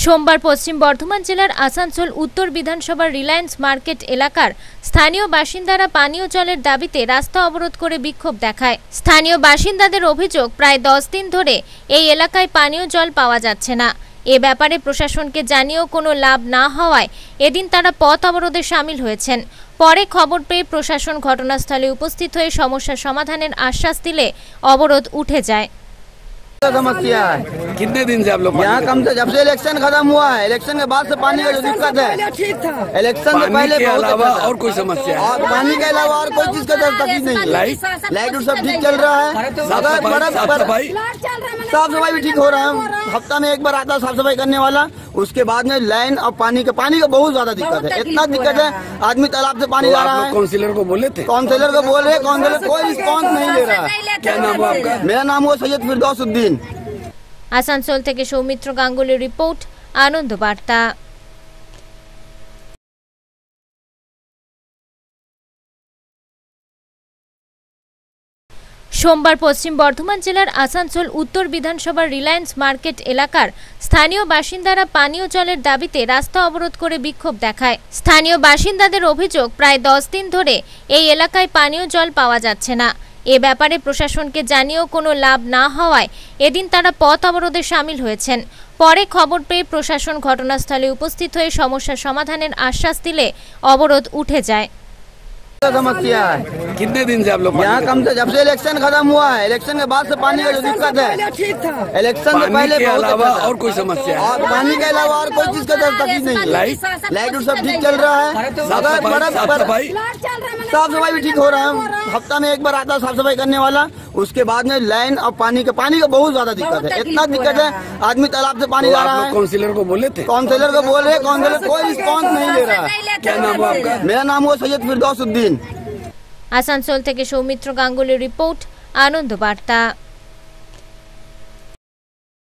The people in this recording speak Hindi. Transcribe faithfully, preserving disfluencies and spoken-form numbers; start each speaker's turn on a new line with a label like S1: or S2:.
S1: সোমবার পশ্চিম বর্ধমান জেলার আসানসোল উত্তর বিধানসভার রিলায়েন্স মার্কেট এলাকার স্থানীয় বাসিন্দারা পানীয় জলের দাবিতে রাস্তা অবরোধ করে বিক্ষোভ দেখায়। স্থানীয় বাসিন্দাদের অভিযোগ, প্রায় দশ দিন ধরে এই এলাকায় পানীয় জল পাওয়া যাচ্ছে না। এ ব্যাপারে প্রশাসনকে জানিয়েও কোনো লাভ না হওয়ায় এদিন তারা পথ অবরোধে শামিল হয়েছেন। পরে খবর পেয়ে প্রশাসন ঘটনাস্থলে উপস্থিত হয়ে সমস্যা সমাধানের আশ্বাস দিলে অবরোধ उठे যায়।
S2: समस्या है।
S3: कितने दिन से आप लोग
S2: यहाँ कम से जब से इलेक्शन खत्म हुआ है, इलेक्शन के बाद से पानी का जो दिक्कत है, इलेक्शन से पहले
S3: के
S2: बहुत
S3: अलावा
S2: अच्छा था।
S3: और कोई समस्या है?
S2: और पानी के अलावा और कोई चीज का तकलीफ नहीं है।
S3: लाइट
S2: लाइट सब ठीक चल रहा है।
S3: साफ
S2: अगर
S3: सफाई
S2: बड़ा
S3: साफ सफाई
S2: साफ सफाई भी ठीक हो रहा है। हफ्ता में एक बार आता है साफ सफाई करने वाला। उसके बाद में लाइन और पानी के पानी का बहुत ज्यादा दिक्कत है। इतना दिक्कत है, आदमी तालाब से पानी ला रहा है।
S3: काउंसिलर को बोले थे?
S2: काउंसिलर को बोल रहे, काउंसिलर कोई रिस्पॉन्स नहीं ले रहा है।
S3: क्या नाम है आपका?
S2: मेरा नाम हुआ सैयद फिरदौसुद्दीन।
S1: আসানসোল থেকে সৌমিত্র গাঙ্গুলির রিপোর্ট, আনন্দ বার্তা। সোমবার পশ্চিম বর্ধমান জেলার আসানসোল উত্তর বিধানসভার রিলায়েন্স মার্কেট এলাকার স্থানীয় বাসিন্দারা পানীয় জলের দাবিতে রাস্তা অবরোধ করে বিক্ষোভ দেখায়। স্থানীয় বাসিন্দাদের অভিযোগ, প্রায় দশ দিন ধরে এই এলাকায় পানীয় জল পাওয়া যাচ্ছে না। এ ব্যাপারে প্রশাসনকে জানিয়েও কোনো লাভ না হওয়ায় এদিন তারা পথ অবরোধে শামিল হয়েছেন। পরে খবর পেয়ে প্রশাসন ঘটনাস্থলে উপস্থিত হয়ে সমস্যা সমাধানের আশ্বাস দিলে অবরোধ उठे যায়।
S2: समस्या है।
S3: कितने दिन से आप लोग
S2: यहाँ कम से जब से इलेक्शन खत्म हुआ है, इलेक्शन के बाद से पानी का जो दिक्कत है, इलेक्शन से पहले
S3: के
S2: बहुत
S3: अलावा
S2: अच्छा था।
S3: और कोई समस्या है?
S2: और पानी के अलावा और कोई चीज का तकलीफ नहीं है।
S3: लाइट
S2: लाइट सब ठीक चल रहा है।
S3: साफ
S2: अगर
S3: सफाई
S2: बड़ा
S3: साफ सफाई
S2: साफ सफाई भी ठीक हो रहा है। हफ्ता में एक बार आता है साफ सफाई करने वाला। उसके बाद में लाइन और पानी के पानी का बहुत ज्यादा दिक्कत है। इतना दिक्कत है, आदमी तालाब से पानी ला रहा है।
S3: काउंसिलर को बोले थे?
S2: काउंसिलर को बोल रहे, काउंसिलर कोई रिस्पॉन्स नहीं ले रहा है।
S3: क्या नाम है आपका?
S2: मेरा नाम हुआ सैयद फिरदौसुद्दीन।
S1: আসানসোল থেকে সৌমিত্র গাঙ্গুলির রিপোর্ট, আনন্দ বার্তা।